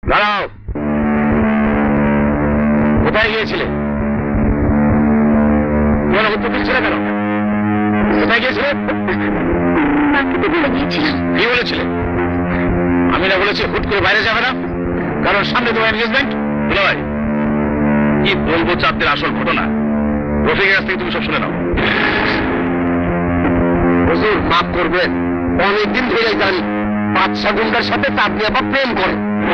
দাঁড়াও, কোথায় গিয়েছিলে? তোমার উত্তর দিচ্ছিলে কেন? কোথায় গিয়েছিলে? কি বলেছিলে? আমি না বলেছি হুট করে বাইরে যাবে না, কারণ সামনে তোমার এনগেজমেন্ট। ভাই, কি বলবো চাঁদের আসল ঘটনা, রফিকের কাছ থেকে তুমি সব শুনে নাও। হুজুর মাফ করবেন, অনেকদিন ধরে জানি বাদশা গুন্ডার সাথে চাঁদনি আবার প্রেম করে।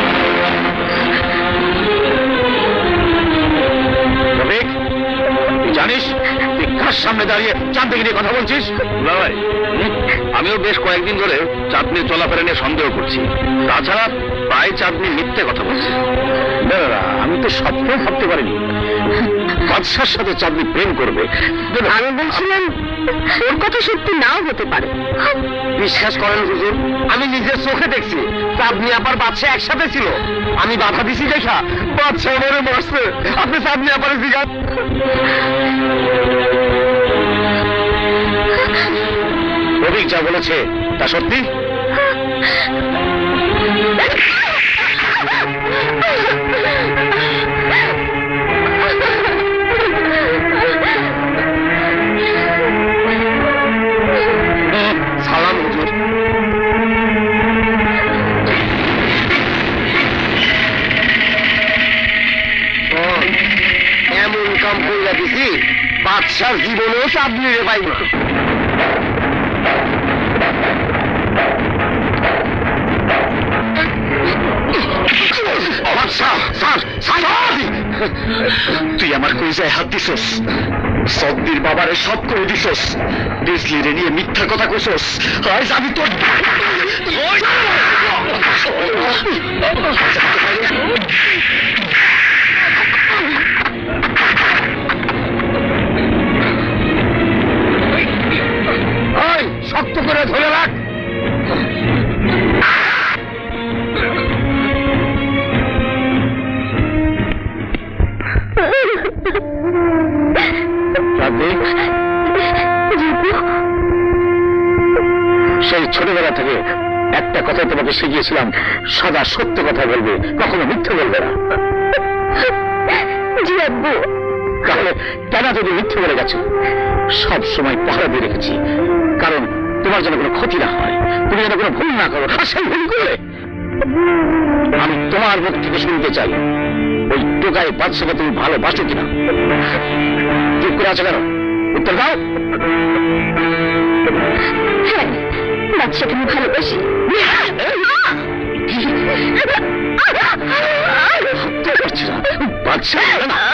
রফিক, তুই জানিস তুই কার সামনে দাঁড়িয়ে চাঁদনিকে নিয়ে কথা বলছিস? ভাই, আমিও বেশ কয়েকদিন ধরে চাঁদনির চলাফেরা নিয়ে সন্দেহ করছি। তাছাড়া প্রায় চাঁদনি মিথ্যে কথা বলছে। আমি তো স্বপ্নেও ভাবতে পারিনি বাদশার সাথে চাঁদনি প্রেম করবে। আমি বলছিলাম ওর কথা সত্যি নাও হতে পারে। বিশ্বাস করেন হুজুর, আমি নিজের চোখে দেখছি চাঁদনি আবার বাদশা একসাথে ছিল। আমি বাধা দিছি দেখা বাদশা মরে মরছে। আপনি চাঁদনি আবার জিজ্ঞাসা। রফিক যা বলেছে তা সত্যি? সালাম হুজুর। এমন কাম কইরা দিছি বাদশার জীবনেও চাঁদনি রে পাইব। তুই আমার কইজায় হাত দিছস, সদ্দির বাবারে সব করে দিছস, ডিসলিরে নিয়ে মিথ্যা কথা কইছস। আজ আমি তোর শক্ত করে ধরে রাখ। সেই ছোটবেলা থেকে একটা কথা তোমাকে শিখিয়েছিলাম, সদা সত্য কথা বলবে, কখনো মিথ্যে বলবে না। তাহলে কেন যদি মিথ্যে বলে গেছো? সব সময় পাহারা দিয়ে রেখেছি, কারণ তোমার যেন কোনো ক্ষতি না হয়, তুমি যেন কোনো ভুল না করো। সেই ভুল করলে আমি তোমার মুখ থেকে শুনতে চাই ওই টোকায় বাদশাকে তুমি ভালোবাসো কিনা। চুপ করে আছো কেন? উত্তর দাও। হ্যাঁ, বাদশাকে আমি ভালোবাসি। বাদশা